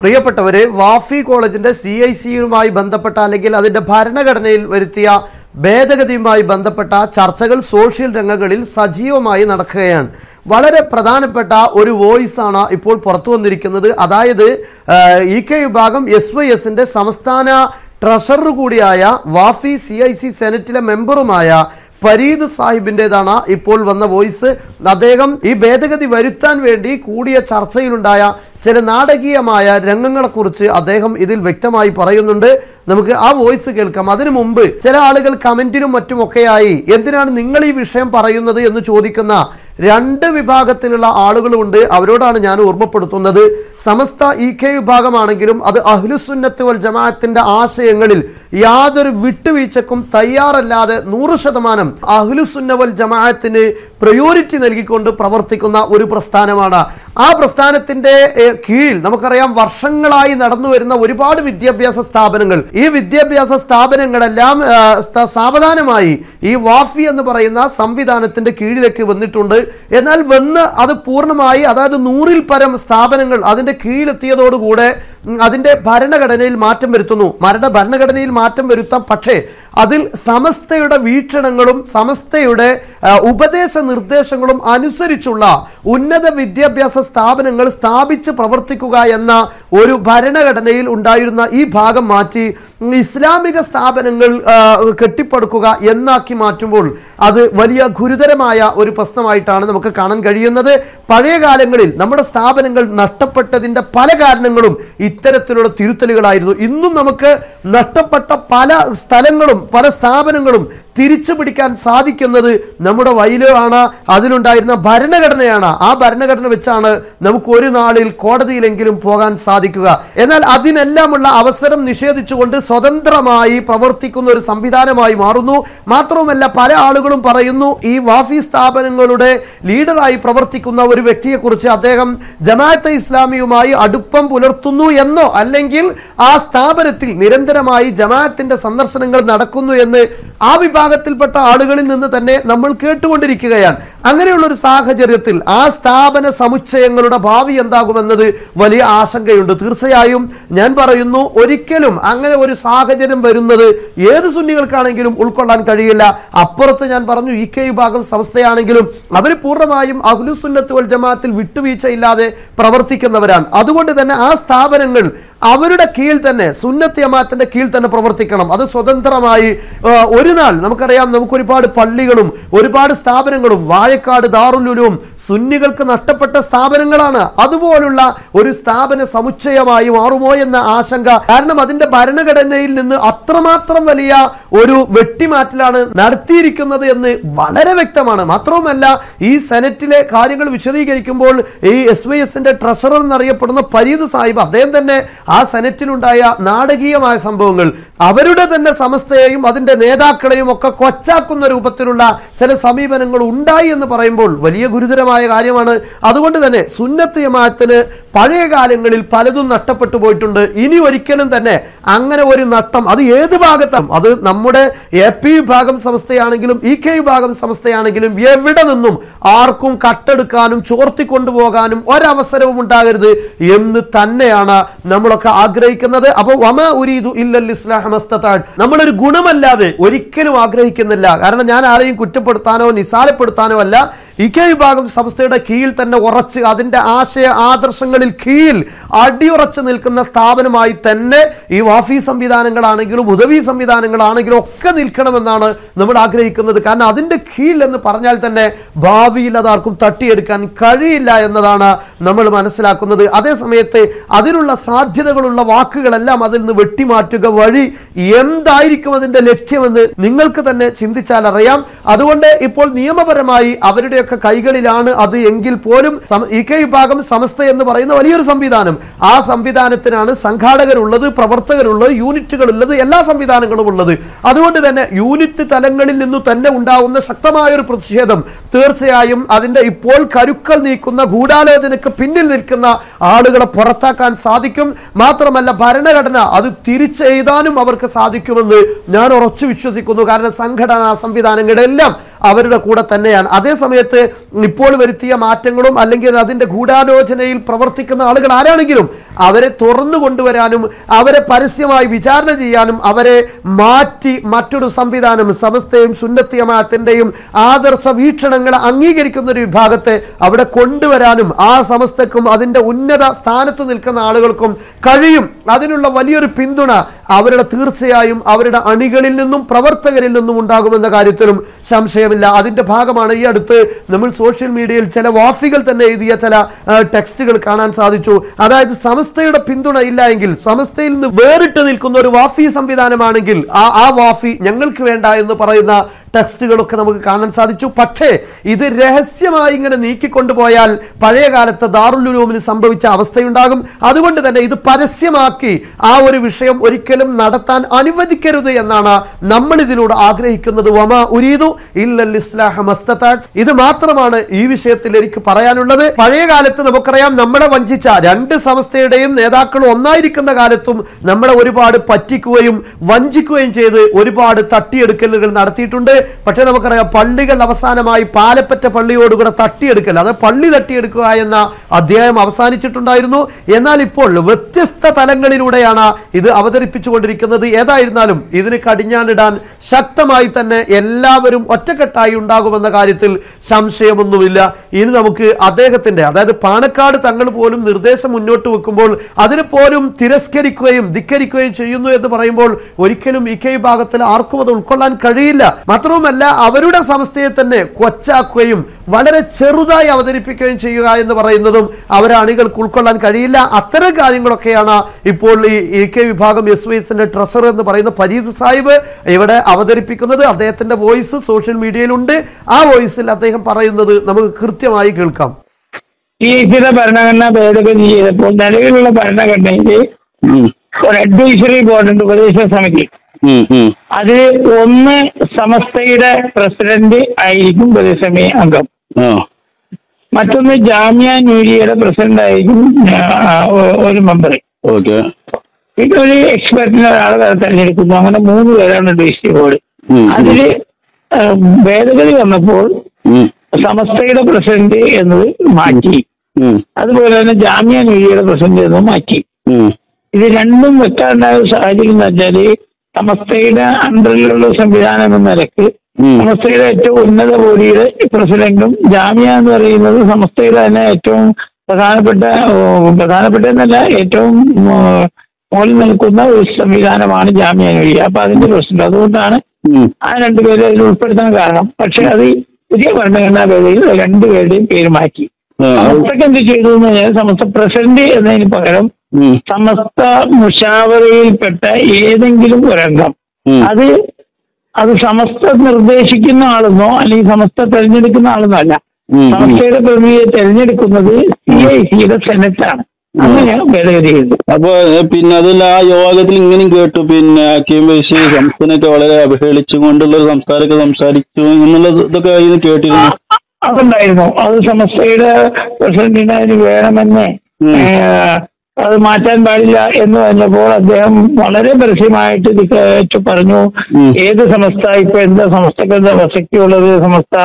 പ്രിയപ്പെട്ടവരെ, വാഫി കോളേജിന്റെ CIC-യുമായി ബന്ധപ്പെട്ട അല്ലെങ്കിൽ അതിന്റെ ഭരണഘടനയിൽ വരുത്തിയ ഭേദഗതിയുമായി ബന്ധപ്പെട്ട ചർച്ചകൾ സോഷ്യൽ രംഗങ്ങളിൽ സജീവമായി നടക്കുകയാണ്. വളരെ പ്രധാനപ്പെട്ട ഒരു വോയിസ് ആണ് ഇപ്പോൾ പുറത്തു വന്നിരിക്കുന്നത്. അതായത് EK വിഭാഗം SYSന്റെ സംസ്ഥാന ട്രഷറർ കൂടിയായ വാഫി CIC സെനറ്റിലെ മെമ്പറുമായ ഫരീദ് സാഹിബിൻ്റെതാണ് ഇപ്പോൾ വന്ന വോയിസ്. അദ്ദേഹം ഈ ഭേദഗതി വരുത്താൻ വേണ്ടി കൂടിയ ചർച്ചയിലുണ്ടായ ചില നാടകീയമായ രംഗങ്ങളെക്കുറിച്ച് അദ്ദേഹം ഇതിൽ വ്യക്തമായി പറയുന്നുണ്ട്. നമുക്ക് ആ വോയിസ് കേൾക്കാം. അതിനു മുമ്പ് ചില ആളുകൾ കമന്റിനും മറ്റുമൊക്കെയായി എന്തിനാണ് നിങ്ങൾ ഈ വിഷയം പറയുന്നത് എന്ന് ചോദിക്കുന്ന രണ്ട് വിഭാഗത്തിലുള്ള ആളുകളുണ്ട്. അവരോടാണ് ഞാൻ ഓർമ്മപ്പെടുത്തുന്നത്. സമസ്ത EK വിഭാഗമാണെങ്കിലും അത് അഹ്ലുസുന്നത്ത് വൽ ജമാഅത്തിന്റെ ആശയങ്ങളിൽ യാതൊരു വിട്ടുവീഴ്ചക്കും തയ്യാറല്ലാതെ 100% അഹ്ലുസുന്ന വൽ ജമാഅത്തിന് പ്രയോറിറ്റി നൽകിക്കൊണ്ട് പ്രവർത്തിക്കുന്ന ഒരു പ്രസ്ഥാനമാണ്. ആ പ്രസ്ഥാനത്തിന്റെ കീഴിൽ നമുക്കറിയാം വർഷങ്ങളായി നടന്നു വരുന്ന ഒരുപാട് വിദ്യാഭ്യാസ സ്ഥാപനങ്ങൾ. ഈ വിദ്യാഭ്യാസ സ്ഥാപനങ്ങളെല്ലാം സാവധാനമായി ഈ വാഫി എന്ന് പറയുന്ന സംവിധാനത്തിന്റെ കീഴിലേക്ക് വന്നിട്ടുണ്ട്. എന്നാൽ അത് പൂർണ്ണമായി, അതായത് 100-ൽ പരം സ്ഥാപനങ്ങൾ അതിന്റെ കീഴിലെത്തിയതോടുകൂടെ അതിന്റെ ഭരണഘടനയിൽ മാറ്റം വരുത്തുന്നു. ഭരണഘടനയിൽ മാറ്റം വരുത്താം, പക്ഷേ അതിൽ സമസ്തയുടെ വീക്ഷണങ്ങളും സമസ്തയുടെ ഉപദേശ നിർദ്ദേശങ്ങളും അനുസരിച്ചുള്ള ഉന്നത വിദ്യാഭ്യാസ സ്ഥാപനങ്ങൾ സ്ഥാപിച്ച് പ്രവർത്തിക്കുക എന്ന ഒരു ഭരണഘടനയിൽ ഉണ്ടായിരുന്ന ഈ ഭാഗം മാറ്റി ഇസ്ലാമിക സ്ഥാപനങ്ങൾ കെട്ടിപ്പടുക്കുക എന്നാക്കി മാറ്റുമ്പോൾ അത് വലിയ ഗുരുതരമായ ഒരു പ്രശ്നമായിട്ടാണ് നമുക്ക് കാണാൻ കഴിയുന്നത്. പഴയ കാലങ്ങളിൽ നമ്മുടെ സ്ഥാപനങ്ങൾ നഷ്ടപ്പെട്ടതിന്റെ പല കാരണങ്ങളും ഇത്തരത്തിലുള്ള തിരുത്തലുകളായിരുന്നു. ഇന്നും നമുക്ക് നഷ്ടപ്പെട്ട പല സ്ഥലങ്ങളും പല സ്ഥാപനങ്ങളും തിരിച്ചു പിടിക്കാൻ സാധിക്കുന്നത് നമ്മുടെ വൈലാണ്, അതിലുണ്ടായിരുന്ന ഭരണഘടനയാണ്. ആ ഭരണഘടന വെച്ചാണ് നമുക്ക് ഒരു നാളിൽ കോടതിയിലെങ്കിലും പോകാൻ സാധിക്കുക. എന്നാൽ അതിനെല്ലാമുള്ള അവസരം നിഷേധിച്ചുകൊണ്ട് സ്വതന്ത്രമായി പ്രവർത്തിക്കുന്ന ഒരു സംവിധാനമായി മാറുന്നു. മാത്രവുമല്ല, പല ആളുകളും പറയുന്നു ഈ വാഫി സ്ഥാപനങ്ങളുടെ ലീഡറായി പ്രവർത്തിക്കുന്ന ഒരു വ്യക്തിയെക്കുറിച്ച് അദ്ദേഹം ജമാഅത്തെ ഇസ്ലാമിയുമായി അടുപ്പം പുലർത്തുന്നു എന്നോ അല്ലെങ്കിൽ ആ സ്ഥാപനത്തിൽ നിരന്തരമായി ജമാഅത്തിന്റെ സന്ദർശനങ്ങൾ നടക്കുന്നു എന്ന് ആ വിഭാഗത്തിൽപ്പെട്ട ആളുകളിൽ നിന്ന് തന്നെ നമ്മൾ കേട്ടുകൊണ്ടിരിക്കുകയാണ്. അങ്ങനെയുള്ള ഒരു സാഹചര്യത്തിൽ ആ സ്ഥാപന സമുച്ചയങ്ങളുടെ ഭാവി എന്താകുമെന്നത് വലിയ ആശങ്കയുണ്ട്. തീർച്ചയായും ഞാൻ പറയുന്നു, ഒരിക്കലും അങ്ങനെ ഒരു സാഹചര്യം വരുന്നത് ഏത് സുന്നികൾക്കാണെങ്കിലും ഉൾക്കൊള്ളാൻ കഴിയില്ല. അപ്പുറത്ത് ഞാൻ പറഞ്ഞു EK വിഭാഗം സംസ്ഥയാണെങ്കിലും അവർ പൂർണ്ണമായും അഹ്ലുസുന്നത്ത് വൽ ജമാഅത്തിൽ വിട്ടുവീഴ്ചയില്ലാതെ പ്രവർത്തിക്കുന്നവരാണ്. അതുകൊണ്ട് തന്നെ ആ സ്ഥാപനങ്ങൾ അവരുടെ കീഴിൽ തന്നെ സുന്നത്ത് ജമാഅത്തിന്റെ കീഴിൽ തന്നെ പ്രവർത്തിക്കണം. അത് സ്വതന്ത്രമായി ഒരു നാൾ നമുക്കറിയാം, നമുക്ക് ഒരുപാട് പള്ളികളും ഒരുപാട് സ്ഥാപനങ്ങളും വാഴക്കാട് ദാറുൽ ഉലൂം സുന്നികൾക്ക് നഷ്ടപ്പെട്ട സ്ഥാപനങ്ങളാണ്. അതുപോലുള്ള ഒരു സ്ഥാപന സമുച്ചയമായി മാറുമോ എന്ന ആശങ്ക. കാരണം അതിന്റെ ഭരണഘടനയിൽ നിന്ന് അത്രമാത്രം വലിയ ഒരു വെട്ടിമാറ്റലാണ് നടത്തിയിരിക്കുന്നത് എന്ന് വളരെ വ്യക്തമാണ്. മാത്രവുമല്ല, ഈ സെനറ്റിലെ കാര്യങ്ങൾ വിശദീകരിക്കുമ്പോൾ ഈ SYSന്റെ ട്രഷറർ എന്നറിയപ്പെടുന്ന ഫരീദ് സാഹിബ് അദ്ദേഹം തന്നെ ആ സെനറ്റിലുണ്ടായ നാടകീയമായ സംഭവങ്ങൾ, അവരുടെ തന്നെ സമസ്തയെയും അതിന്റെ നേതാക്കളെയും ഒക്കെ കൊച്ചാക്കുന്ന രൂപത്തിലുള്ള ചില സമീപനങ്ങൾ ഉണ്ടായി എന്ന് പറയുമ്പോൾ വലിയ ഗുരുതരമായ കാര്യമാണ്. അതുകൊണ്ട് തന്നെ സുന്നത്ത് ജമാഅത്തിന് പഴയ കാലങ്ങളിൽ പലതും നഷ്ടപ്പെട്ടു പോയിട്ടുണ്ട്. ഇനി ഒരിക്കലും തന്നെ അങ്ങനെ ഒരു നഷ്ടം അത് ഏത് ഭാഗത്തും, അത് നമ്മുടെ AP വിഭാഗം സംസ്ഥയാണെങ്കിലും EK വിഭാഗം സംസ്ഥയാണെങ്കിലും എവിടെ നിന്നും ആർക്കും കട്ടെടുക്കാനും ചോർത്തിക്കൊണ്ടുപോകാനും ഒരവസരവും ഉണ്ടാകരുത് എന്ന് തന്നെയാണ് നമ്മളൊക്കെ ആഗ്രഹിക്കുന്നത്. അപ്പോൾ വമാ ഉരീദു ഇല്ലൽ ഇസ്ലാഹ മസ്തതഅ, നമ്മളൊരു ഗുണമല്ലാതെ ഒരിക്കലും ആഗ്രഹിക്കുന്നില്ല. കാരണം ഞാൻ ആരെയും കുറ്റപ്പെടുത്താനോ നിസാരപ്പെടുത്താനോ അല്ല. EK വിഭാഗം സംസ്ഥയുടെ കീഴിൽ തന്നെ ഉറച്ച് അതിന്റെ ആശയ ആദർശങ്ങളിൽ കീഴിൽ അടിയുറച്ച് നിൽക്കുന്ന സ്ഥാപനമായി തന്നെ ഈ വാഫി സംവിധാനങ്ങളാണെങ്കിലും ഉദവി സംവിധാനങ്ങളാണെങ്കിലും ഒക്കെ നിൽക്കണമെന്നാണ് നമ്മൾ ആഗ്രഹിക്കുന്നത്. കാരണം അതിന്റെ കീഴിൽ എന്ന് പറഞ്ഞാൽ തന്നെ ഭാവിയിൽ അതാർക്കും തട്ടിയെടുക്കാൻ കഴിയില്ല എന്നതാണ് നമ്മൾ മനസ്സിലാക്കുന്നത്. അതേസമയത്ത് അതിനുള്ള സാധ്യതകളുള്ള വാക്കുകളെല്ലാം അതിൽ നിന്ന് വെട്ടിമാറ്റുക വഴി എന്തായിരിക്കും അതിന്റെ ലക്ഷ്യമെന്ന് നിങ്ങൾക്ക് തന്നെ ചിന്തിച്ചാൽ അറിയാം. അതുകൊണ്ട് ഇപ്പോൾ നിയമപരമായി അവരുടെ കൈകളിലാണ് അത് എങ്കിൽ പോലും EK വിഭാഗം സമസ്ത എന്ന് പറയുന്ന വലിയൊരു സംവിധാനം, ആ സംവിധാനത്തിനാണ് സംഘാടകരുള്ളത്, പ്രവർത്തകരുള്ളത്, യൂണിറ്റുകളുള്ളത്, എല്ലാ സംവിധാനങ്ങളും ഉള്ളത്. അതുകൊണ്ട് തന്നെ യൂണിറ്റ് തലങ്ങളിൽ നിന്നു തന്നെ ഉണ്ടാകുന്ന ശക്തമായ ഒരു പ്രതിഷേധം തീർച്ചയായും അതിന്റെ ഇപ്പോൾ കരുക്കൾ നീക്കുന്ന ഗൂഢാലോചനയ്ക്ക് പിന്നിൽ നിൽക്കുന്ന ആളുകളെ പുറത്താക്കാൻ സാധിക്കും. മാത്രമല്ല ഭരണഘടന അത് തിരിച്ചെഴുതാനും അവർക്ക് സാധിക്കുമെന്ന് ഞാൻ ഉറച്ചു വിശ്വസിക്കുന്നു. കാരണം സംഘടനാ സംവിധാനങ്ങളെല്ലാം അവരുടെ കൂടെ തന്നെയാണ്. അതേ സമയത്ത് ഇപ്പോൾ വരുത്തിയ മാറ്റങ്ങളും അല്ലെങ്കിൽ അതിന്റെ ഗൂഢാലോചനയിൽ പ്രവർത്തിക്കുന്ന ആളുകൾ ആരാണെങ്കിലും അവരെ തുറന്നു കൊണ്ടുവരാനും അവരെ പരസ്യമായി വിചാരണ ചെയ്യാനും അവരെ മാറ്റി മറ്റൊരു സംവിധാനം സമസ്തയും സുന്നത്തി ജമാഅത്തിന്റെയും ആദർശ വീക്ഷണങ്ങളെ അംഗീകരിക്കുന്ന ഒരു വിഭാഗത്തെ അവിടെ കൊണ്ടുവരാനും ആ സമസ്തക്കും അതിന്റെ ഉന്നത സ്ഥാനത്ത് നിൽക്കുന്ന ആളുകൾക്കും കഴിയും. അതിനുള്ള വലിയൊരു പിന്തുണ അവരുടെ തീർച്ചയായും അവരുടെ അണികളിൽ നിന്നും പ്രവർത്തകരിൽ നിന്നും ഉണ്ടാകുമെന്ന കാര്യത്തിലും സംശയമില്ല. അതിന്റെ ഭാഗമാണ് ഈ അടുത്ത് നമ്മൾ സോഷ്യൽ മീഡിയയിൽ ചില വാഫികൾ തന്നെ എഴുതിയ ചില ടെക്സ്റ്റുകൾ കാണാൻ സാധിച്ചു. അതായത് സമസ്തയുടെ പിന്തുണ ഇല്ല എങ്കിൽ, സമസ്തയിൽ നിന്ന് വേറിട്ട് നിൽക്കുന്ന ഒരു വാഫി സംവിധാനമാണെങ്കിൽ ആ വാഫി ഞങ്ങൾക്ക് വേണ്ട എന്ന് പറയുന്ന ടെക്സ്റ്റുകളൊക്കെ നമുക്ക് കാണാൻ സാധിച്ചു. പക്ഷേ ഇത് രഹസ്യമായി ഇങ്ങനെ നീക്കിക്കൊണ്ടുപോയാൽ പഴയ കാലത്ത് ദാറുൽ ഉലൂമിന് സംഭവിച്ച അവസ്ഥയുണ്ടാകും. അതുകൊണ്ട് തന്നെ ഇത് പരസ്യമാക്കി ആ ഒരു വിഷയം ഒരിക്കലും നടത്താൻ അനുവദിക്കരുത് എന്നാണ് നമ്മൾ ഇതിലൂടെ ആഗ്രഹിക്കുന്നത്. വമാ ഉരീദു ഇല്ലൽ ഇസ്ലാഹ മസ്തതഅത്. ഇത് മാത്രമാണ് ഈ വിഷയത്തിൽ എനിക്ക് പറയാനുള്ളത്. പഴയ കാലത്ത് നമുക്കറിയാം, നമ്മളെ വഞ്ചിച്ച രണ്ട് സമസ്തയുടെയും നേതാക്കൾ ഒന്നായിരിക്കുന്ന കാലത്തും നമ്മളെ ഒരുപാട് പറ്റിക്കുകയും വഞ്ചിക്കുകയും ചെയ്ത് ഒരുപാട് തട്ടിയെടുക്കലുകൾ നടത്തിയിട്ടുണ്ട്. പക്ഷേ നമുക്കറിയാം, പള്ളികൾ അവസാനമായി പാലപ്പറ്റ പള്ളിയോടുകൂടെ തട്ടിയെടുക്കൽ, അത് പള്ളി തട്ടിയെടുക്കുക എന്ന അധ്യായം അവസാനിച്ചിട്ടുണ്ടായിരുന്നു. എന്നാൽ ഇപ്പോൾ വ്യത്യസ്ത തലങ്ങളിലൂടെയാണ് ഇത് അവതരിപ്പിച്ചുകൊണ്ടിരിക്കുന്നത്. ഏതായിരുന്നാലും ഇതിന് കടിഞ്ഞാണിടാൻ ശക്തമായി തന്നെ എല്ലാവരും ഒറ്റക്കെട്ടായി ഉണ്ടാകുമെന്ന കാര്യത്തിൽ സംശയമൊന്നുമില്ല. ഇനി നമുക്ക് അദ്ദേഹത്തിന്റെ, അതായത് പാണക്കാട് തങ്ങൾ പോലും നിർദ്ദേശം മുന്നോട്ട് വെക്കുമ്പോൾ അതിനെ പോലും തിരസ്കരിക്കുകയും ധിക്കരിക്കുകയും ചെയ്യുന്നു എന്ന് പറയുമ്പോൾ ഒരിക്കലും ഈ വിഭാഗത്തിൽ ആർക്കും അത് ഉൾക്കൊള്ളാൻ കഴിയില്ല. മാത്രവുമല്ല, അവരുടെ സംസ്ഥയെ തന്നെ കൊച്ചാക്കുകയും വളരെ ചെറുതായി അവതരിപ്പിക്കുകയും ചെയ്യുക എന്ന് പറയുന്നതും അവരെ അണികൾക്ക് ഉൾക്കൊള്ളാൻ കഴിയില്ല. അത്തരം കാര്യങ്ങളൊക്കെയാണ് ഇപ്പോൾ ഈ കെ വിഭാഗം SYSന്റെ ട്രഷറർ എന്ന് പറയുന്ന ഫരീദ് സാഹിബ് ഇവിടെ അവതരിപ്പിക്കുന്നത്. അദ്ദേഹത്തിന്റെ വോയിസ് സോഷ്യൽ മീഡിയയിലുണ്ട്. ആ വോയിസിൽ അദ്ദേഹം പറയുന്നത് നമുക്ക് കൃത്യമായി കേൾക്കാം. ഈ ഭരണഘടന ഭേദഗതി ചെയ്തപ്പോൾ നിലവിലുള്ള ഭരണഘടനയിൽ ഒരു അഡ്വൈസറി ബോർഡുണ്ട്, ഉപദേശ സമിതി. അതിൽ ഒന്ന് സമസ്തയുടെ പ്രസിഡന്റ് ആയിരിക്കും ഉപദേശസമിതി അംഗം, മറ്റൊന്ന് ജാമിയ നൂരിയയുടെ പ്രസിഡന്റ് ആയിരിക്കും ഒരു മെമ്പർ, പിന്നെ ഒരു എക്സ്പെർട്ടിനെ ഒരാളെ തെരഞ്ഞെടുക്കുന്നു. അങ്ങനെ 3 പേരാണ് അഡ്വൈസറി ബോർഡ്. അതില് ഭേദഗതി വന്നപ്പോൾ സമസ്തയുടെ പ്രസിഡന്റ് എന്നത് മാറ്റി, അതുപോലെ തന്നെ ജാമിയ നൂരിയയുടെ പ്രസിഡന്റ് എന്നത് മാറ്റി. ഇത് രണ്ടും വെക്കാനുണ്ടായ സാഹചര്യം എന്ന് വെച്ചാല് സമസ്തയുടെ അണ്ടറിലുള്ള സംവിധാനം എന്ന നിലക്ക് സമസ്തയുടെ ഏറ്റവും ഉന്നത ബോഡിയുടെ പ്രസിഡന്റും ജാമിയ എന്ന് പറയുന്നത് സമസ്തയുടെ തന്നെ ഏറ്റവും പ്രധാനപ്പെട്ട എന്നല്ല ഏറ്റവും മുകളിൽ നിൽക്കുന്ന ഒരു സംവിധാനമാണ് ജാമിയ നൂരിയ. അപ്പൊ അതിന്റെ പ്രസിഡന്റ്, അതുകൊണ്ടാണ് ആ രണ്ടുപേരെ അതിൽ ഉൾപ്പെടുത്താൻ കാരണം. പക്ഷെ അത് പുതിയ ഭരണഘടനാ ഭേദഗതിയിൽ 2 പേരുടെയും പേര് മാറ്റി. സമസ്തക്ക് എന്ത് ചെയ്തു എന്ന് പറഞ്ഞാൽ സമസ്ത പ്രസിഡന്റ് എന്നതിന് പകരം സമസ്ത മുഷാവറയിൽപ്പെട്ട ഏതെങ്കിലും ഒരംഗം, അത് സമസ്ത നിർദ്ദേശിക്കുന്ന ആളെന്നോ അല്ലെങ്കിൽ സമസ്ത തെരഞ്ഞെടുക്കുന്ന ആളെന്നോ അല്ല, സമസ്തയുടെ പ്രതിനിധിയെ തെരഞ്ഞെടുക്കുന്നത് CICയുടെ സെനറ്റാണ്. അങ്ങനെയാണ് ഭേദഗതി ചെയ്തത്. അപ്പൊ പിന്നെ അതിൽ ആ യോഗത്തിൽ ഇങ്ങനെയും കേട്ടു, പിന്നെ സംസ്ഥാനത്തെ വളരെ അവഹേളിച്ചുകൊണ്ടുള്ള ഒരു സംസാരമൊക്കെ സംസാരിച്ചു എന്നുള്ള ഇതൊക്കെ കേട്ടിരുന്നു. അതുണ്ടായിരുന്നു. അത് സമസ്തയുടെ പ്രസിഡന്റിന് അതിന് വേണമെന്ന് അത് മാറ്റാൻ പാടില്ല എന്ന് പറഞ്ഞപ്പോൾ അദ്ദേഹം വളരെ പരസ്യമായിട്ട് പറഞ്ഞു, ഏത് സമസ്ത ഇപ്പൊ എന്താ സമസ്തക്ക് എന്താ പ്രസക്തിയുള്ളത്, സമസ്ത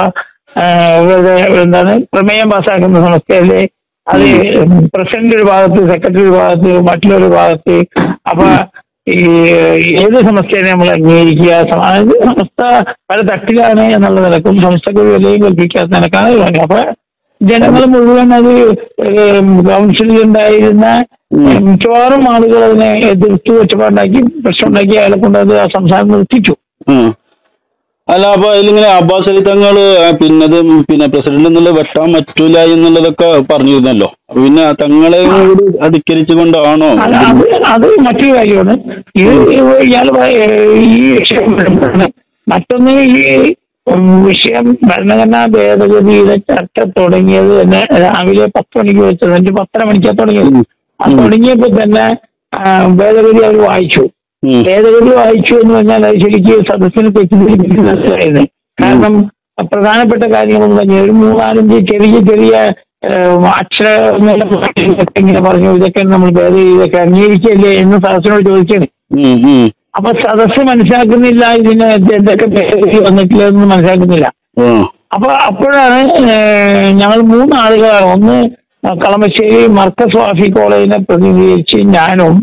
എന്താണ് പ്രമേയം പാസ്സാക്കുന്ന സമസ്തയല്ലേ, അത് പ്രസിഡന്റ് ഒരു ഭാഗത്ത്, സെക്രട്ടറി ഒരു ഭാഗത്ത്, മറ്റുള്ളൊരു ഭാഗത്ത്, അപ്പൊ ഈ ഏത് സമസ്തയെ നമ്മൾ അംഗീകരിക്കുക, സമസ്ത പല തട്ടിലാണ് എന്നുള്ള നിലക്കും സമസ്തക്ക് ഒരു വിലയും കൽപ്പിക്കാത്ത നിലക്കാണ് പറഞ്ഞു. അപ്പൊ ജനങ്ങൾ മുഴുവൻ അത് കൗൺസിലിൽ ഉണ്ടായിരുന്ന മിക്കവാറും ആളുകൾ അതിനെ എതിർത്ത് ഒറ്റപ്പാടുണ്ടാക്കി പ്രശ്നമുണ്ടാക്കി അയാളെ കൊണ്ട് അത് ആ സംസാരം നിർത്തിച്ചു. അല്ല, അപ്പൊ അതിലിങ്ങനെ അബ്ബാസ് അലി തങ്ങള് പിന്നെ പ്രസിഡന്റ് എന്നുള്ളത് വെട്ടാൻ പറ്റൂല എന്നുള്ളതൊക്കെ പറഞ്ഞിരുന്നല്ലോ. പിന്നെ തങ്ങളെ അധികരിച്ചുകൊണ്ടാണോ? അത് മറ്റൊരു കാര്യമാണ്. ഇത് ഇയാൾ ഈ മറ്റൊന്ന് ഈ വിഷയം ഭരണഘടനാ ഭേദഗതിയുടെ ചർച്ച തുടങ്ങിയത് തന്നെ രാവിലെ 10 മണിക്ക് വെച്ചത്, 10:30 മണിക്കാണ് തുടങ്ങിയത്. ആ തുടങ്ങിയപ്പോ തന്നെ ഭേദഗതി അവർ വായിച്ചു. ഭേദഗതി വായിച്ചു എന്ന് പറഞ്ഞാൽ അത് ശരിക്കും സദസ്സിന് തെറ്റിദ്ധരിപ്പിക്കുന്നതായിരുന്നു. കാരണം പ്രധാനപ്പെട്ട കാര്യങ്ങളെന്ന് പറഞ്ഞാൽ ഒരു 3-4 ചെറിയ അക്ഷരങ്ങളൊക്കെ ഇങ്ങനെ പറഞ്ഞു, ഇതൊക്കെ നമ്മൾ ഭേദഗതി ഇതൊക്കെ അംഗീകരിക്കല്ലേ എന്ന് സദസ്സിനോട് ചോദിക്കാണ്. അപ്പൊ സദസ്സ് മനസ്സിലാക്കുന്നില്ല ഇതിന് എന്തൊക്കെ ഭേദഗതി വന്നിട്ടില്ല എന്ന് മനസ്സിലാക്കുന്നില്ല. അപ്പൊ അപ്പോഴാണ് ഞങ്ങൾ 3 ആളുകളാണ്. ഒന്ന് കളമശ്ശേരി മർക്കസ് വാഫി കോളേജിനെ പ്രതിനിധീകരിച്ച് ഞാനും,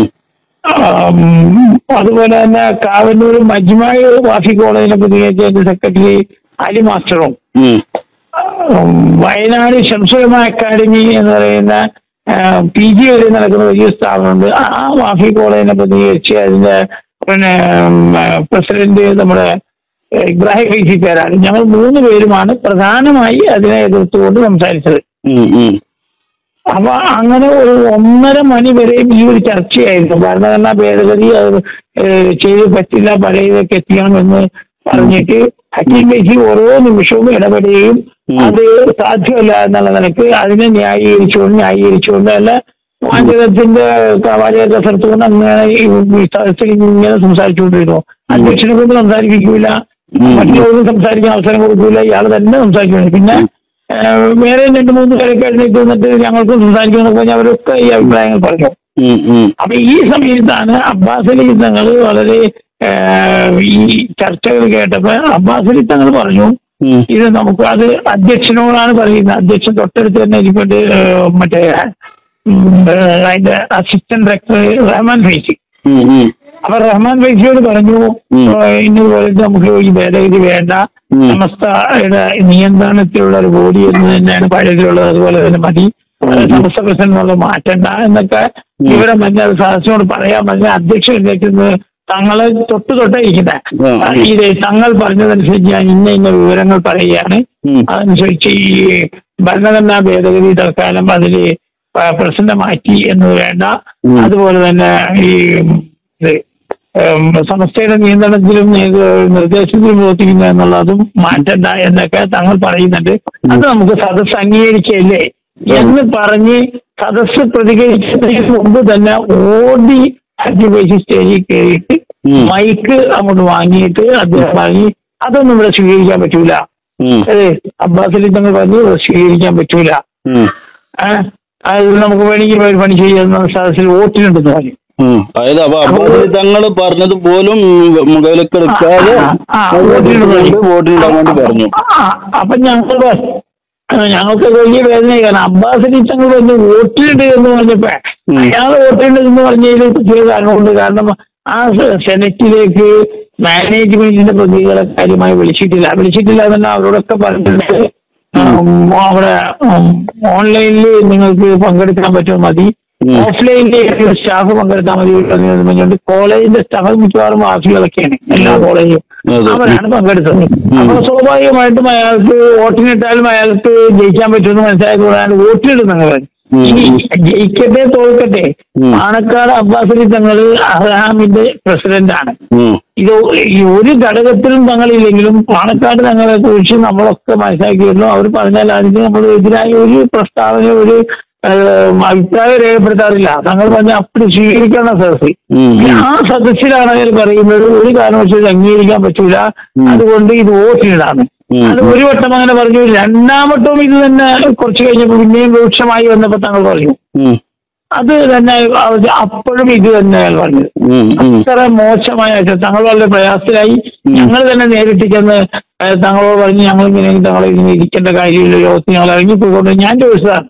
അതുപോലെ തന്നെ കാവന്നൂർ മജ്മായി വാഫി കോളേജിനെ പ്രതിനിധീകരിച്ച സെക്രട്ടറി അലി മാസ്റ്ററും, വയനാട് ഷംസുലമ അക്കാദമി എന്ന് പറയുന്ന PG വരെ നടക്കുന്ന വലിയ സ്ഥാപനമുണ്ട്. ആ വാഫി കോളേജിനെ പ്രതിനിധീകരിച്ച് അതിന്റെ പ്രസിഡന്റ് നമ്മുടെ ഇബ്രാഹിം ഫൈസി പേരാണ്. ഞങ്ങൾ 3 പേരുമാണ് പ്രധാനമായി അതിനെ എതിർത്തുകൊണ്ട് സംസാരിച്ചത്. അപ്പൊ അങ്ങനെ ഒരു 1.5 മണി വരെയും ഈ ഒരു ചർച്ചയായിരുന്നു. ഭരണഘടനാ ഭേദഗതി ചെയ്ത് പറ്റില്ല, പഴയതൊക്കെ എത്തിക്കണമെന്ന് പറഞ്ഞിട്ട് ഹക്കീം ഫൈസി ഓരോ നിമിഷവും ഇടപെടുകയും അത് സാധ്യമല്ല എന്നുള്ള നിലക്ക് അതിനെ ന്യായീകരിച്ചുകൊണ്ട് അല്ല വാചകത്തിന്റെ വളരെ കസർത്തുകൊണ്ട് അങ്ങനെ ഈ സദസ്സിൽ ഇങ്ങനെ സംസാരിച്ചുകൊണ്ടിരുന്നു. അധ്യക്ഷനെ കൊണ്ട് സംസാരിപ്പിക്കൂല, മറ്റുള്ളവർക്ക് സംസാരിക്കാൻ അവസരം കൊടുക്കൂല, ഇയാൾ തന്നെ സംസാരിക്കുന്നു. പിന്നെ വേറെ 2-3 പേരൊക്കെ എഴുന്നേറ്റ് വന്നിട്ട് ഞങ്ങൾക്ക് സംസാരിക്കുമെന്ന് പറഞ്ഞാൽ അവരൊക്കെ ഈ അഭിപ്രായങ്ങൾ പറഞ്ഞു. അപ്പൊ ഈ സമയത്താണ് അബ്ബാസ് അലി തങ്ങൾ വളരെ ഈ ചർച്ചകൾ കേട്ടപ്പോ അബ്ബാസ് അലി തങ്ങൾ പറഞ്ഞു, ഇത് നമുക്ക് അത് അധ്യക്ഷനോടാണ് പറയുന്നത്. അധ്യക്ഷൻ തൊട്ടടുത്ത് തന്നെ ഇരിപ്പുണ്ട്, മറ്റേ അതിന്റെ അസിസ്റ്റന്റ് ഡയറക്ടർ റഹ്മാൻ ഫൈസി. അപ്പൊ റഹ്മാൻ ഫൈസിയോട് പറഞ്ഞു, ഇന്നതുപോലെ നമുക്ക് ഈ ഭേദഗതി വേണ്ട, സമസ്തയുടെ നിയന്ത്രണത്തിലുള്ള ഒരു ബോഡി എന്ന് തന്നെയാണ് പഴയതിലുള്ളത്, അതുപോലെ തന്നെ മതി, സമസ്ത പ്രസിഡന്റ് മാറ്റണ്ട എന്നൊക്കെ വിവരം പറഞ്ഞ സദസ്സിനോട് പറയാൻ പറഞ്ഞ അധ്യക്ഷൻ എഴുന്നേറ്റ് തങ്ങളെ തൊട്ടേ ഇരിക്കുന്നത് ഇത് തങ്ങൾ പറഞ്ഞതനുസരിച്ച് ഞാൻ ഇന്ന വിവരങ്ങൾ പറയുകയാണ്, അതനുസരിച്ച് ഈ ഭരണഘടനാ ഭേദഗതി തൽക്കാലം അതില് പ്രസിഡന്റ് മാറ്റി എന്നത് വേണ്ട, അതുപോലെ തന്നെ ഈ സമസ്തയുടെ നിയന്ത്രണത്തിലും നിർദ്ദേശത്തിലും പ്രവർത്തിക്കുന്ന എന്നുള്ളതും മാറ്റണ്ട എന്നൊക്കെ തങ്ങൾ പറയുന്നുണ്ട്. അത് നമുക്ക് സദസ്സ് അംഗീകരിക്കല്ലേ എന്ന് പറഞ്ഞ് സദസ്സ് പ്രതികരിച്ചതിന് മുമ്പ് തന്നെ ഓടി ഹക്കീം ഫൈസി സ്റ്റേജിൽ കയറിയിട്ട് മൈക്ക് അങ്ങോട്ട് വാങ്ങിയിട്ട് അദ്ദേഹം വാങ്ങി, അതൊന്നും ഇവിടെ സ്വീകരിക്കാൻ പറ്റൂല, അബ്ബാസ് അലി തങ്ങൾ പറഞ്ഞു സ്വീകരിക്കാൻ പറ്റൂല, അത് നമുക്ക് വേണമെങ്കിൽ ഒരു പണി ചെയ്യുന്ന സദസ്സിൽ വോട്ടിനുണ്ടെന്ന് പറഞ്ഞു. അതായത് അപ്പൊ അബ്ബാസ് തങ്ങൾ പറഞ്ഞത് പോലും മുഖവിലക്കെടുക്കാതെ വോട്ടിനിടാൻ വേണ്ടി പറഞ്ഞു. അപ്പൊ ഞങ്ങൾക്ക് വലിയ വേദനയായി. കാരണം അബ്ബാസ് അലി തങ്ങൾ പറഞ്ഞു വോട്ടിനിടുക എന്ന് പറഞ്ഞപ്പോ അയാൾ വോട്ടിനിടുന്നു പറഞ്ഞതിൽ പ്രത്യേക കാരണമുണ്ട്. കാരണം ആ സെനറ്റിലേക്ക് മാനേജ്മെന്റിന്റെ പ്രതികളെ കാര്യമായി വിളിച്ചിട്ടില്ല തന്നെ അവരോടൊക്കെ പറഞ്ഞിട്ടുണ്ട്, അവിടെ ഓൺലൈനിൽ നിങ്ങൾക്ക് പങ്കെടുക്കാൻ പറ്റുമോ മതി, ഓഫ്ലൈനിൽ സ്റ്റാഫ് പങ്കെടുത്താൽ മതി പറഞ്ഞുകൊണ്ട് കോളേജിന്റെ സ്റ്റാഫ് മിക്കവാറും വാസികളൊക്കെയാണ് എല്ലാ കോളേജും, അവരാണ് പങ്കെടുത്തത്. അപ്പൊ സ്വാഭാവികമായിട്ടും അയാൾക്ക് വോട്ടിനിട്ടാലും അയാൾക്ക് ജയിക്കാൻ പറ്റുമെന്ന് മനസ്സിലായതുകൊണ്ടാണ് വോട്ടിനിടുന്നത്. ഇനി ജയിക്കട്ടെ തോൽക്കട്ടെ, പാണക്കാട് അബ്ബാസ് അലി തങ്ങൾ അഹ്റാമിന്റെ പ്രസിഡന്റാണ്. ഇത് ഈ ഒരു ഘടകത്തിലും തങ്ങളില്ലെങ്കിലും പാണക്കാട് തങ്ങളെ കുറിച്ച് നമ്മളൊക്കെ മനസ്സിലാക്കിയിരുന്നു. അവർ പറഞ്ഞാൽ അതിന് നമ്മൾ എതിരായ ഒരു പ്രസ്താവന, ഒരു അഭിപ്രായം രേഖപ്പെടുത്താറില്ല. തങ്ങൾ പറഞ്ഞ അപ്പടി സ്വീകരിക്കാനുള്ള സദസ്സ്, ആ സദസ്സിലാണ് അവർ പറയുന്നത് ഒരു കാരണവശാലും അംഗീകരിക്കാൻ പറ്റൂല, അതുകൊണ്ട് ഇത് വോട്ടിനിടാണ്. അത് ഒരു വട്ടം അങ്ങനെ പറഞ്ഞു. 2ാം വട്ടവും ഇത് തന്നെ കുറച്ച് കഴിഞ്ഞപ്പോൾ പിന്നെയും രൂക്ഷമായി വന്നപ്പോ തങ്ങൾ പറഞ്ഞു അത് തന്നെ. അപ്പോഴും ഇത് തന്നെ പറഞ്ഞത്. അത്ര മോശമായ തങ്ങൾ വളരെ പ്രയാസത്തിലായി. ഞങ്ങൾ തന്നെ നേരിട്ട് ചെന്ന് തങ്ങളോട് പറഞ്ഞ് ഞങ്ങളിങ്ങനെ ഇങ്ങനെ ഇരിക്കേണ്ട കാര്യമില്ല, യോഗത്തിൽ ഞങ്ങൾ ഇറങ്ങിപ്പോയിക്കൊണ്ട് ഞാൻ ചോദിച്ചതാണ്.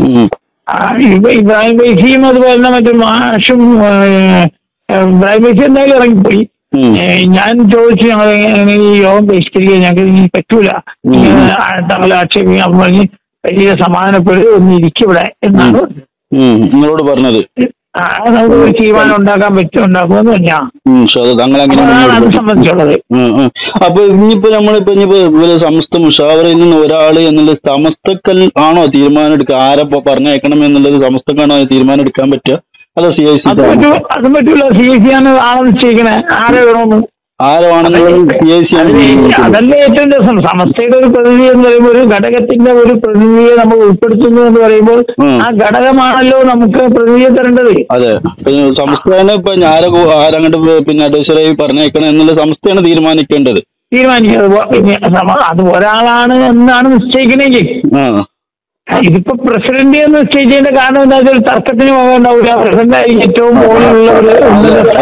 ഇബ്രാഹിം ഫൈസിയും അതുപോലെ തന്നെ മറ്റു മാഷും ഇബ്രാഹിം ഫൈസി എന്തായാലും ഇറങ്ങിപ്പോയി. ഞാൻ ചോദിച്ചു ഞങ്ങൾ എങ്ങനെ ഈ യോഗം ബഹിഷ്കരിക്കാൻ ഞങ്ങൾക്ക് ഇനി പറ്റൂല, തങ്ങളെ ആക്ഷേപിക്കാൻ. അപ്പം പറഞ്ഞ് വലിയ സമാധാനപ്പെടുക ഒന്ന് ഇരിക്കിവിടെ എന്നാണ് നിങ്ങളോട് പറഞ്ഞത്. നമുക്ക് തീരുമാനം ഉണ്ടാക്കുമെന്ന് പറഞ്ഞാ അത് സംബന്ധിച്ചുള്ളത്. അപ്പൊ ഇനിയിപ്പോ നമ്മളിപ്പോ സമസ്ത മുഷാവറയിൽ നിന്ന് ഒരാള് എന്നുള്ളത് സമസ്തക്കൽ ആണോ തീരുമാനം എടുക്കുക, ആരപ്പോ പറഞ്ഞേക്കണം എന്നുള്ളത് സമസ്തക്കാണോ തീരുമാനം എടുക്കാൻ പറ്റുക, അതോ CIC? അതും പറ്റൂല. CIC ആണ് ആളെ നിശ്ചയിക്കണേ, ആരെ വേണമെന്ന്. അതല്ലേ ഏറ്റവും രസം. സമസ്തയുടെ ഒരു പ്രതിനിധി എന്ന് പറയുമ്പോൾ ഒരു ഘടകത്തിന്റെ ഒരു പ്രതിനിധിയെ നമ്മൾ ഉൾപ്പെടുത്തുന്നു എന്ന് പറയുമ്പോൾ ആ ഘടകമാണല്ലോ നമുക്ക് പ്രതിനിധിയെ തരേണ്ടത്. അതെ, സംസ്ഥാനം ഇപ്പൊ ആരങ്ങോട്ട് പിന്നെ അധ്യക്ഷരായി പറഞ്ഞേക്കണം എന്നുള്ള സംസ്ഥയാണ് തീരുമാനിക്കേണ്ടത്. അത് ഒരാളാണ് എന്നാണ് നിശ്ചയിക്കണമെങ്കിൽ. ഇതിപ്പോ പ്രസിഡന്റ് എന്ന് നിശ്ചയിച്ചതിന്റെ കാരണം എന്താ വെച്ചാൽ തർക്കത്തിന് പോകണ്ടാവില്ല. പ്രസിഡന്റ് ഏറ്റവും മുകളിലുള്ള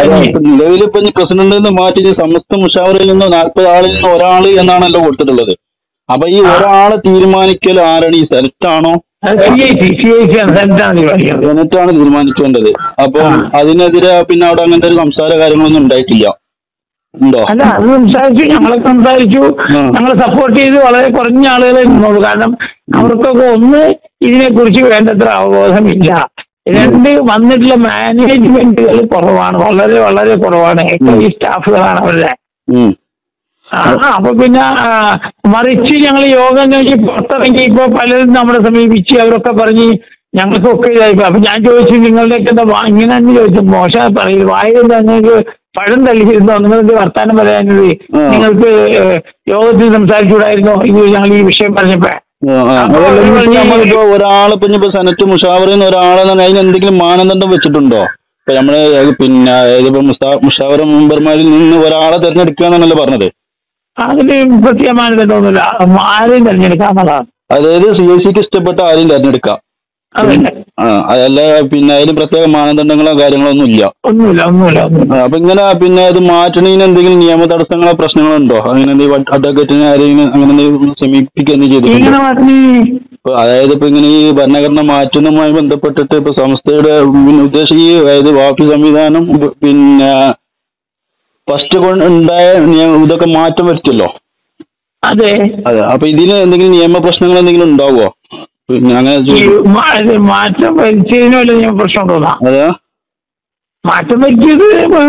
നിലവിലിപ്പോ പ്രസിഡന്റിൽ നിന്ന് മാറ്റി സമസ്ത മുഷാവറയിൽ നിന്ന് 40 ആളിൽ നിന്ന് ഒരാള് എന്നാണല്ലോ കൊടുത്തിട്ടുള്ളത്. അപ്പൊ ഈ ഒരാളെ തീരുമാനിക്കൽ ആരാണ്? ഈ സെനറ്റാണോ? സെനറ്റാണ് തീരുമാനിക്കേണ്ടത്. അപ്പൊ അതിനെതിരെ പിന്നെ അവിടെ അങ്ങനത്തെ ഒരു സംസാര കാര്യങ്ങളൊന്നും ഉണ്ടായിട്ടില്ല, ഉണ്ടോ? അല്ല, അത് സംസാരിച്ചു, ഞങ്ങളൊക്കെ സംസാരിച്ചു, ഞങ്ങളെ സപ്പോർട്ട് ചെയ്ത് വളരെ കുറഞ്ഞ ആളുകളെ നിന്നോളൂ. കാരണം അവർക്കൊക്കെ ഒന്ന് ഇതിനെക്കുറിച്ച് വേണ്ടത്ര അവബോധമില്ല, രണ്ട് വന്നിട്ടുള്ള മാനേജ്മെന്റുകൾ കുറവാണ്, വളരെ വളരെ കുറവാണ്, ഈ സ്റ്റാഫുകളാണ് അവരുടെ. അപ്പൊ പിന്നെ മറിച്ച് ഞങ്ങൾ യോഗം കഴിഞ്ഞ് പുറത്തിറങ്ങി ഇപ്പൊ പലരും നമ്മളെ സമീപിച്ച് അവരൊക്കെ പറഞ്ഞ് ഞങ്ങൾക്കൊക്കെ ഇതായിപ്പോ. അപ്പൊ ഞാൻ ചോദിച്ചു, നിങ്ങളുടെയൊക്കെ എന്താ ഇങ്ങനെ തന്നെ ചോദിച്ചു, മോശം പറയില്ല, വായന നിങ്ങൾക്ക് പഴം തള്ളിയിരുന്നോ, നിങ്ങളെന്ത് വർത്താനം പറയാനത്, നിങ്ങൾക്ക് യോഗത്തിൽ സംസാരിച്ചുകൂടായിരുന്നോ ഇത് ഞങ്ങൾ ഈ വിഷയം പറഞ്ഞപ്പോ? നമ്മളിപ്പോ ഒരാളിപ്പോ ഇനിയിപ്പോ സെനറ്റ് മുഷാവറന്ന് ഒരാളെ അതിന് എന്തെങ്കിലും മാനദണ്ഡം വെച്ചിട്ടുണ്ടോ? ഇപ്പൊ നമ്മള് പിന്നെ ഇതിപ്പോ മുഷാവറ മെമ്പർമാരിൽ നിന്ന് ഒരാളെ തെരഞ്ഞെടുക്കുക എന്നാണല്ലോ പറഞ്ഞത്. അതിന് പ്രത്യേക മാനദണ്ഡമൊന്നുമില്ല, ആരെയും തെരഞ്ഞെടുക്കാന്നുള്ളതാണ്. അതായത് CICക്ക് ഇഷ്ടപ്പെട്ട ആരെയും തെരഞ്ഞെടുക്കാം, അതല്ല പിന്നെ അതിന് പ്രത്യേക മാനദണ്ഡങ്ങളോ കാര്യങ്ങളോ ഒന്നുമില്ല. അപ്പൊ ഇങ്ങനെ പിന്നെ അത് മാറ്റണതിന് എന്തെങ്കിലും നിയമ തടസ്സങ്ങളോ പ്രശ്നങ്ങളോ ഉണ്ടോ? അങ്ങനെ അഡ്വക്കേറ്റിനെ ആരെങ്കിലും അങ്ങനെ സമീപിക്കുകയെന്ന് ചെയ്തിട്ടുണ്ടോ? അതായത് ഇപ്പൊ ഇങ്ങനെ ഈ ഭരണഘടന മാറ്റുന്നതുമായി ബന്ധപ്പെട്ടിട്ട് ഇപ്പൊ സംസ്ഥയുടെ ഉദ്ദേശം ഈ അതായത് വാഫി സംവിധാനം പിന്നെ ഫസ്റ്റ് ഉണ്ടായ ഇതൊക്കെ മാറ്റം വരുത്തല്ലോ. അതെ. അപ്പൊ ഇതിന് എന്തെങ്കിലും നിയമ പ്രശ്നങ്ങൾ എന്തെങ്കിലും ഉണ്ടാവുമോ? പിന്നെ അങ്ങനെ മാറ്റം വരുത്തിയതിനല്ല നിയമപ്രശ്നം ഉണ്ടോ? അതെ, മാറ്റം വരുത്തിയത്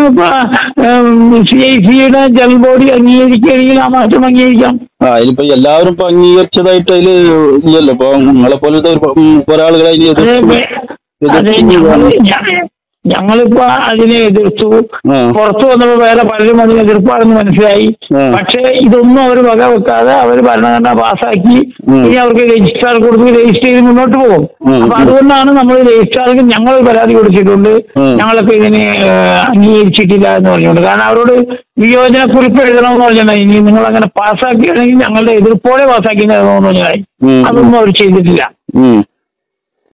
CICയുടെ ജനറൽ ബോഡി അംഗീകരിക്കുകയാണെങ്കിൽ ആ മാറ്റം അംഗീകരിക്കാം. അതിലിപ്പോ എല്ലാവരും ഇപ്പൊ അംഗീകരിച്ചതായിട്ട് അതില് ഇല്ലല്ലോ. ഇപ്പൊ നിങ്ങളെ പോലത്തെ ഒരാളുകളെ ഞങ്ങളിപ്പോ അതിനെ എതിർത്തു. പുറത്തു വന്നപ്പോ വേറെ പലരും അതിനെ എതിർപ്പാണെന്ന് മനസ്സിലായി. പക്ഷെ ഇതൊന്നും അവർ വക വെക്കാതെ അവർ ഭരണഘടന പാസ്സാക്കി ഇനി അവർക്ക് രജിസ്ട്രാർ കൊടുത്ത് രജിസ്റ്റർ ചെയ്ത് മുന്നോട്ട് പോകും. അപ്പൊ അതുകൊണ്ടാണ് നമ്മൾ രജിസ്ട്രാർക്ക് ഞങ്ങൾ പരാതി കൊടുത്തിട്ടുണ്ട്, ഞങ്ങളൊക്കെ ഇതിനെ അംഗീകരിച്ചിട്ടില്ല എന്ന് പറഞ്ഞുകൊണ്ട്. കാരണം അവരോട് വിയോജനക്കുറിപ്പ് എഴുതണമെന്ന് പറഞ്ഞിട്ടുണ്ടായി, ഇനി നിങ്ങൾ അങ്ങനെ പാസ്സാക്കിയാണെങ്കിൽ ഞങ്ങളുടെ എതിർപ്പോടെ പാസ്സാക്കി തരണമെന്ന് പറഞ്ഞായി. അതൊന്നും അവർ ചെയ്തിട്ടില്ല.